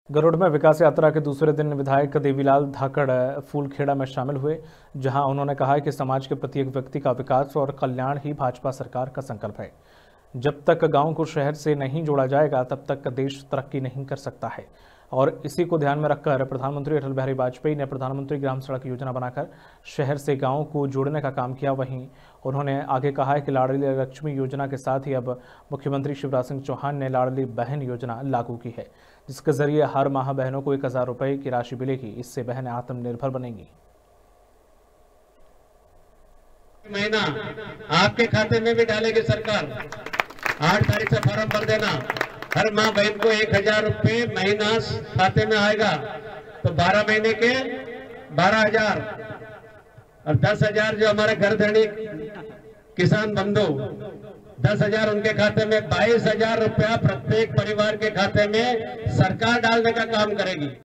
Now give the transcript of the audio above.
गरुड़ में विकास यात्रा के दूसरे दिन विधायक देवीलाल धाकड़ फूलखेड़ा में शामिल हुए, जहां उन्होंने कहा कि समाज के प्रत्येक व्यक्ति का विकास और कल्याण ही भाजपा सरकार का संकल्प है। जब तक गांव को शहर से नहीं जोड़ा जाएगा तब तक देश तरक्की नहीं कर सकता है और इसी को ध्यान में रखकर प्रधानमंत्री अटल बिहारी वाजपेयी ने प्रधानमंत्री ग्राम सड़क योजना बनाकर शहर से गांव को जोड़ने का काम किया। वहीं उन्होंने आगे कहा है कि लाडली लक्ष्मी योजना के साथ ही अब मुख्यमंत्री शिवराज सिंह चौहान ने लाडली बहन योजना लागू की है, जिसके जरिए हर माह बहनों को 1000 रुपये की राशि मिलेगी। इससे बहनें आत्मनिर्भर बनेंगी। महीना आपके खाते में भी डालेगी सरकार। 8 तारीख से फॉर्म भर देना। हर माँ बहन को 1000 रुपये महीना खाते में आएगा, तो 12 महीने के 12,000 और 10,000 जो हमारे घर धनी किसान बंधु 10,000 उनके खाते में 22,000 रुपया प्रत्येक परिवार के खाते में सरकार डालने का काम करेगी।